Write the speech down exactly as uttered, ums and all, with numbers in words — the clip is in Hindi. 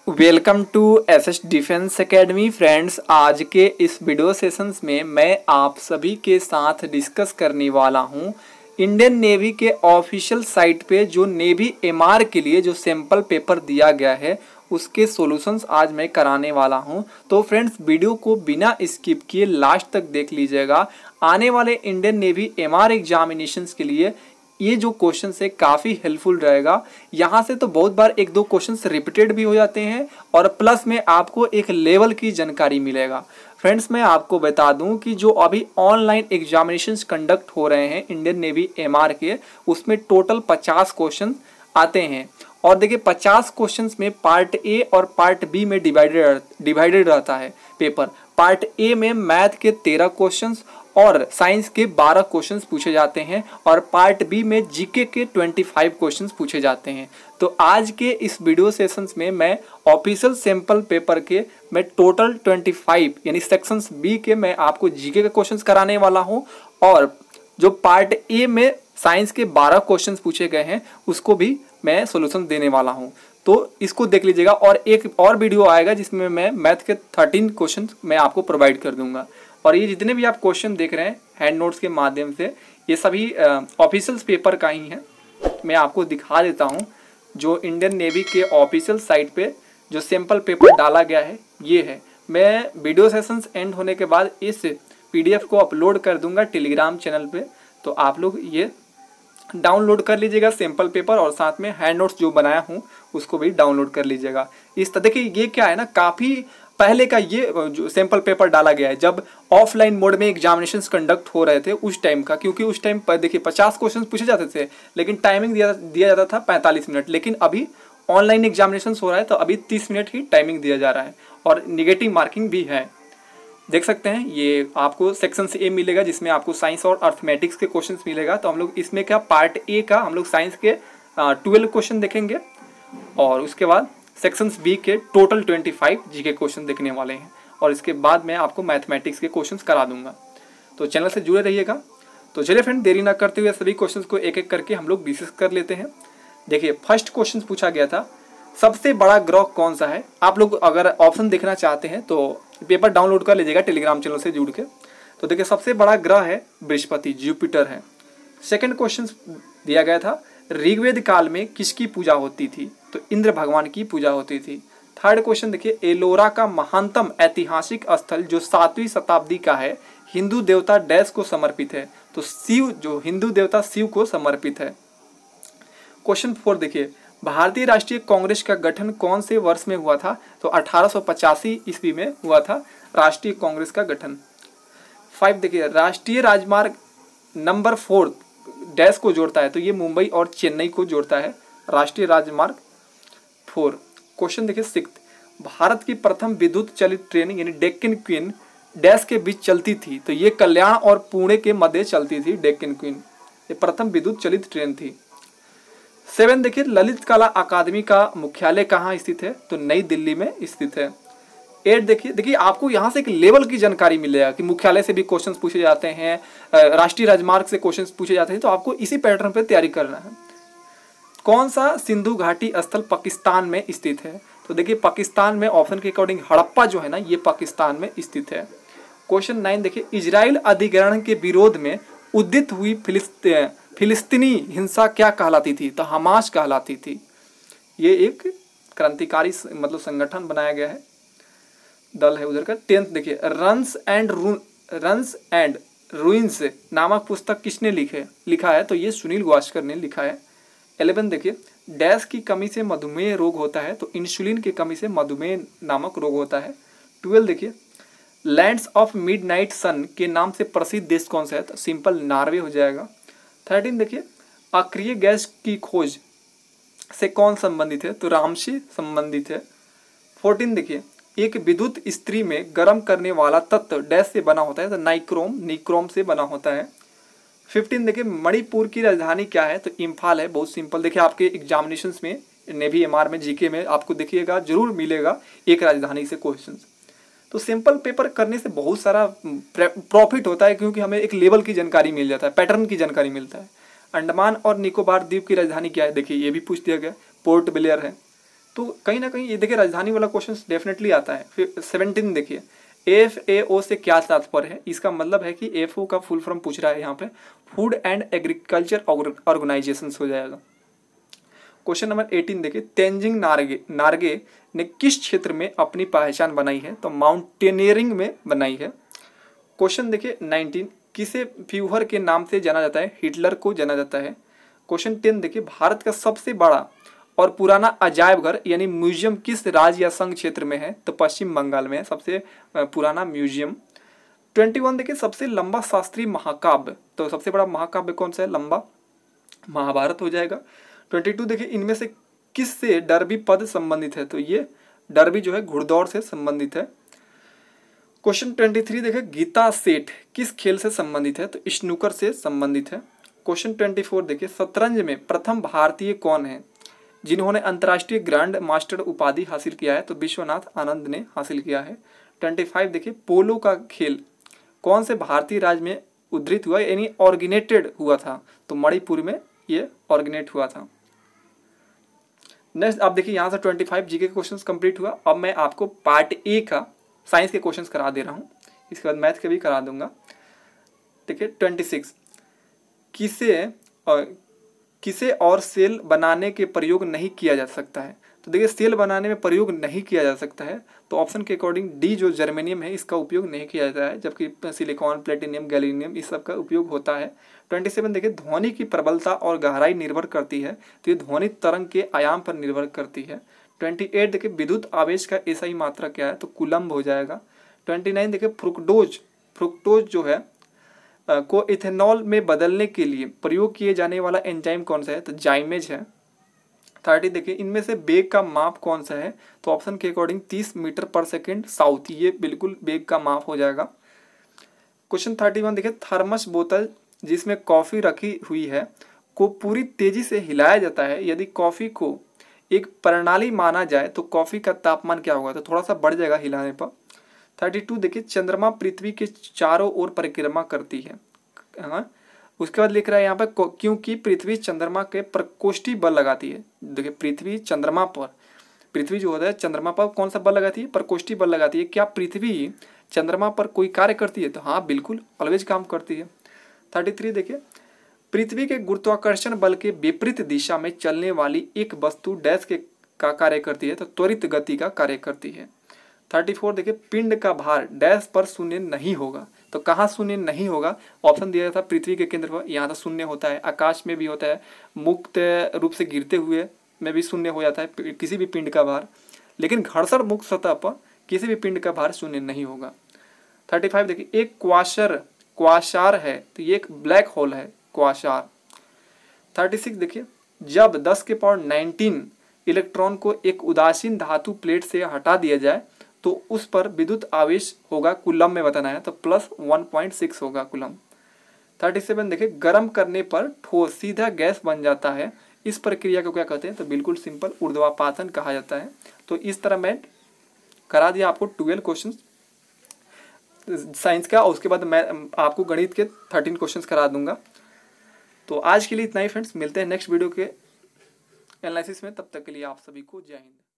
Welcome to SS defence academy friends. आज के इस वीडियो सेशंस में मैं आप सभी के साथ डिस्कस करने वाला हूं इंडियन नेवी के ऑफिशियल साइट पे जो नेवी एमआर के लिए जो सैंपल पेपर दिया गया है उसके सॉल्यूशंस आज मैं कराने वाला हूं। तो फ्रेंड्स वीडियो को बिना स्किप किए लास्ट तक देख लीजिएगा। आने वाले इंडियन नेवी एमआर एग्जामिनेशंस के लिए ये जो क्वेश्चन है काफ़ी हेल्पफुल रहेगा। यहाँ से तो बहुत बार एक दो क्वेश्चंस रिपीटेड भी हो जाते हैं और प्लस में आपको एक लेवल की जानकारी मिलेगा। फ्रेंड्स मैं आपको बता दूं कि जो अभी ऑनलाइन एग्जामिनेशंस कंडक्ट हो रहे हैं इंडियन नेवी एमआर के, उसमें टोटल पचास क्वेश्चन आते हैं और देखिए पचास क्वेश्चंस में पार्ट ए और पार्ट बी में डिवाइडेड डिवाइडेड रहता है पेपर। पार्ट ए में मैथ के तेरह क्वेश्चंस और साइंस के बारह क्वेश्चंस पूछे जाते हैं और पार्ट बी में जीके के पच्चीस क्वेश्चंस पूछे जाते हैं। तो आज के इस वीडियो सेशंस में मैं ऑफिशियल सैंपल पेपर के मैं टोटल पच्चीस यानी सेक्शंस बी के मैं आपको जीके के क्वेश्चंस कराने वाला हूं और जो पार्ट ए में साइंस के बारह क्वेश्चंस पूछे गए हैं उसको भी मैं सॉल्यूशन देने वाला हूं। तो इसको देख लीजिएगा और एक और वीडियो आएगा जिसमें मैं मैथ के तेरह क्वेश्चन मैं आपको प्रोवाइड कर दूंगा। और ये जितने भी आप क्वेश्चन देख रहे हैं हैंड नोट्स के माध्यम से ये सभी ऑफिशियल पेपर का ही है। मैं आपको दिखा देता हूँ जो इंडियन नेवी के ऑफिशियल साइट पे जो सैंपल पेपर डाला गया है ये है। मैं वीडियो सेशंस एंड होने के बाद इस पीडीएफ को अपलोड कर दूंगा टेलीग्राम चैनल पे, तो आप लोग ये डाउनलोड कर लीजिएगा सैंपल पेपर और साथ में हैंड नोट्स जो बनाया हूँ उसको भी डाउनलोड कर लीजिएगा। इस तरह देखिए ये क्या है ना, काफ़ी पहले का ये जो सैंपल पेपर डाला गया है जब ऑफलाइन मोड में एग्जामिनेशंस कंडक्ट हो रहे थे उस टाइम का, क्योंकि उस टाइम पर देखिए पचास क्वेश्चन पूछे जाते थे लेकिन टाइमिंग दिया दिया जाता था पैंतालीस मिनट। लेकिन अभी ऑनलाइन एग्जामिनेशंस हो रहा है तो अभी तीस मिनट ही टाइमिंग दिया जा रहा है और निगेटिव मार्किंग भी है। देख सकते हैं ये आपको सेक्शन से ए मिलेगा जिसमें आपको साइंस और अर्थमेटिक्स के क्वेश्चन मिलेगा। तो हम लोग इसमें क्या पार्ट ए का हम लोग साइंस के ट्वेल्व क्वेश्चन देखेंगे और उसके बाद सेक्शंस बी के टोटल पच्चीस जीके क्वेश्चन देखने वाले हैं और इसके बाद मैं आपको मैथमेटिक्स के क्वेश्चंस करा दूंगा। तो चैनल से जुड़े रहिएगा। तो चलिए फ्रेंड देरी ना करते हुए सभी क्वेश्चंस को एक एक करके हम लोग डिस्कस कर लेते हैं। देखिए फर्स्ट क्वेश्चन पूछा गया था सबसे बड़ा ग्रह कौन सा है। आप लोग अगर ऑप्शन देखना चाहते हैं तो पेपर डाउनलोड कर लीजिएगा टेलीग्राम चैनल से जुड़ के। तो देखिए सबसे बड़ा ग्रह है बृहस्पति, जुपिटर है। सेकेंड क्वेश्चन दिया गया था ऋग्वेद काल में किसकी पूजा होती थी, तो इंद्र भगवान की पूजा होती थी। थर्ड क्वेश्चन देखिए एलोरा का महानतम ऐतिहासिक स्थल जो सातवीं शताब्दी का है हिंदू देवता डैश को समर्पित है, तो शिव जो हिंदू देवता शिव को समर्पित है। क्वेश्चन फोर देखिए भारतीय राष्ट्रीय कांग्रेस का गठन कौन से वर्ष में हुआ था, तो अठारह सौ पचासी ईस्वी में हुआ था राष्ट्रीय कांग्रेस का गठन। फाइव देखिए राष्ट्रीय राजमार्ग नंबर फोर डैश को जोड़ता है, तो ये मुंबई और चेन्नई को जोड़ता है राष्ट्रीय राजमार्ग फोर। क्वेश्चन देखिए सिक्स भारत की प्रथम विद्युत चलित ट्रेन यानी डेक्कन क्वीन डैश के बीच चलती थी, तो ये कल्याण और पुणे के मध्य चलती थी डेक्कन क्वीन, ये प्रथम विद्युत चलित ट्रेन थी। सेवन देखिए ललित कला अकादमी का मुख्यालय कहाँ स्थित है, तो नई दिल्ली में स्थित है। एट देखिए देखिए आपको यहाँ से एक लेवल की जानकारी मिलेगा कि मुख्यालय से भी क्वेश्चंस पूछे जाते हैं, राष्ट्रीय राजमार्ग से क्वेश्चंस पूछे जाते हैं, तो आपको इसी पैटर्न पे तैयारी करना है। कौन सा सिंधु घाटी स्थल पाकिस्तान में स्थित है, तो देखिए पाकिस्तान में ऑप्शन के अकॉर्डिंग हड़प्पा जो है ना ये पाकिस्तान में स्थित है। क्वेश्चन नाइन देखिए इजराइल अधिग्रहण के विरोध में उद्दित हुई फिलिस्तीन फिलिस्तीनी हिंसा क्या कहलाती थी, तो हमास कहलाती थी। ये एक क्रांतिकारी मतलब संगठन बनाया गया है, दल है उधर का। टेंथ देखिए runs and runs and ruins नामक पुस्तक किसने लिखे लिखा है, तो ये सुनील गावस्कर ने लिखा है। इलेवन देखिए डैश की कमी से मधुमेह रोग होता है, तो इंसुलिन की कमी से मधुमेह नामक रोग होता है। ट्वेल्व देखिए लैंड्स ऑफ मिडनाइट सन के नाम से प्रसिद्ध देश कौन सा है, तो सिंपल नॉर्वे हो जाएगा। थर्टीन देखिए अक्रिय गैस की खोज से कौन संबंधित है, तो रामसे संबंधित है। फोर्टीन देखिए एक विद्युत इस्त्री में गर्म करने वाला तत्व डैश से बना होता है, तो नाइक्रोम निक्रोम से बना होता है। फिफ्टीन देखिए मणिपुर की राजधानी क्या है, तो इम्फाल है। बहुत सिंपल देखिए आपके एग्जामिनेशंस में नेवी एमआर में जीके में आपको देखिएगा जरूर मिलेगा एक राजधानी से क्वेश्चन। तो सिंपल पेपर करने से बहुत सारा प्रॉफिट होता है क्योंकि हमें एक लेवल की जानकारी मिल जाता है, पैटर्न की जानकारी मिलता है। अंडमान और निकोबार द्वीप की राजधानी क्या है, देखिए ये भी पूछ दिया गया, पोर्ट ब्लेयर है। तो कहीं ना कहीं ये देखिए राजधानी वाला क्वेश्चन डेफिनेटली आता है। फिर सेवनटीन देखिए, एफ ए ओ से क्या तात्पर्य है? इसका मतलब है कि एफ ओ का फुल फॉर्म पूछ रहा है यहाँ पे, फूड एंड एग्रीकल्चर ऑर्गेनाइजेशन हो जाएगा। क्वेश्चन नंबर एटीन देखिए, तेंजिंग नार्गे नार्गे ने किस क्षेत्र में अपनी पहचान बनाई है? तो माउंटेनियरिंग में बनाई है। क्वेश्चन देखिए नाइनटीन, किसे फ्यूहर के नाम से जाना जाता है? हिटलर को जाना जाता है। क्वेश्चन टेन देखिए, भारत का सबसे बड़ा और पुराना अजायब घर यानी म्यूजियम किस राज्य या संघ क्षेत्र में है? तो पश्चिम बंगाल में है सबसे पुराना म्यूजियम। ट्वेंटी वन देखिए, सबसे लंबा शास्त्रीय महाकाव्य, तो सबसे बड़ा महाकाव्य कौन सा है? लंबा, महाभारत हो जाएगा। ट्वेंटी टू देखिए, इनमें से किस से डर्बी पद संबंधित है? तो ये डर्बी जो है घुड़दौड़ से संबंधित है। क्वेश्चन ट्वेंटी थ्री देखिए, गीता सेठ किस खेल से संबंधित है? तो स्नूकर से संबंधित है। क्वेश्चन ट्वेंटी फोर देखिए, शतरंज में प्रथम भारतीय कौन है जिन्होंने अंतर्राष्ट्रीय ग्रैंड मास्टर उपाधि हासिल किया है? तो विश्वनाथ आनंद ने हासिल किया है। ट्वेंटी फाइव देखिए, पोलो का खेल कौन से भारतीय राज्य में उद्धृत हुआ यानी ऑर्गेनाइटेड हुआ था? तो मणिपुर में ये ऑर्गेनाइट हुआ था। नेक्स्ट आप देखिए, यहाँ से ट्वेंटी फाइव जीके के क्वेश्चंस कंप्लीट हुआ। अब मैं आपको पार्ट ए का साइंस के क्वेश्चंस करा दे रहा हूँ, इसके बाद मैथ के भी करा दूंगा। देखिए ट्वेंटी सिक्स, किसे और किसे और सेल बनाने के प्रयोग नहीं किया जा सकता है? तो देखिए सेल बनाने में प्रयोग नहीं किया जा सकता है, तो ऑप्शन के अकॉर्डिंग डी जो जर्मेनियम है इसका उपयोग नहीं किया जाता है, जबकि सिलिकॉन, प्लेटिनियम, गैलीनियम इस सब का उपयोग होता है। ट्वेंटी सेवन देखिए, ध्वनि की प्रबलता और गहराई निर्भर करती है, तो ये ध्वनि तरंग के आयाम पर निर्भर करती है। ट्वेंटी एट देखिए, विद्युत आवेश का एसआई मात्रा क्या है? तो कूलम्ब हो जाएगा। ट्वेंटी नाइन देखिए, फ्रुक्टोज फ्रुक्टोज जो है को इथेनॉल में बदलने के लिए प्रयोग किए जाने वाला एंजाइम कौन सा है? तो जाइमेज है। थर्टी देखिए, इनमें से बेग का माप कौन सा है? तो ऑप्शन के अकॉर्डिंग तीस मीटर पर सेकंड साउथ, ये बिल्कुल बेग का माप हो जाएगा। क्वेश्चन थर्टी वन देखिए, थर्मस बोतल जिसमें कॉफी रखी हुई है को पूरी तेजी से हिलाया जाता है, यदि कॉफी को एक प्रणाली माना जाए तो कॉफी का तापमान क्या होगा? तो थोड़ा सा बढ़ जाएगा हिलाने पर। थर्टी टू देखिए, चंद्रमा पृथ्वी के चारों ओर परिक्रमा करती है। हाँ, उसके बाद लिख रहा है यहाँ पर, क्योंकि पृथ्वी चंद्रमा के प्रकोष्ठी बल लगाती है। देखिए पृथ्वी चंद्रमा पर, पृथ्वी जो होता है चंद्रमा पर कौन सा बल लगाती है? प्रकोष्ठी बल लगाती है। क्या पृथ्वी चंद्रमा पर कोई कार्य करती है? तो हाँ बिल्कुल, ऑलवेज काम करती है। थर्टी थ्री देखिए, पृथ्वी के गुरुत्वाकर्षण बल के विपरीत दिशा में चलने वाली एक वस्तु डैश के का कार्य करती है? तो त्वरित गति का कार्य करती है। थर्टी फोर देखिए, पिंड का भार डैश पर शून्य नहीं होगा, तो कहाँ शून्य नहीं होगा? ऑप्शन दिया था पृथ्वी के केंद्र पर, यहाँ तो शून्य होता है, आकाश में भी होता है, मुक्त रूप से गिरते हुए में भी शून्य हो जाता है किसी भी पिंड का भार, लेकिन घर्षण मुक्त सतह पर किसी भी पिंड का भार शून्य नहीं होगा। थर्टी फाइव देखिए, एक क्वाशर क्वासार है, तो ये एक ब्लैक होल है क्वासार। थर्टी सिक्स देखिए, जब दस के पावर नाइनटीन इलेक्ट्रॉन को एक उदासीन धातु प्लेट से हटा दिया जाए तो उस पर विद्युत आवेश होगा, कूलम में बताना है, तो प्लस वन पॉइंट सिक्स होगा कूलम। थर्टी सेवन देखिए, गर्म करने पर ठोस सीधा गैस बन जाता है, इस प्रक्रिया को क्या कहते हैं? तो बिल्कुल सिंपल, ऊर्ध्वापातन कहा जाता है। तो इस तरह मैं करा दिया आपको ट्वेल्व क्वेश्चन साइंस का, और उसके बाद मैं आपको गणित के थर्टीन क्वेश्चन करा दूंगा। तो आज के लिए इतना ही फ्रेंड्स, मिलते हैं नेक्स्ट वीडियो के एनालिसिस में, तब तक के लिए आप सभी को जय हिंद।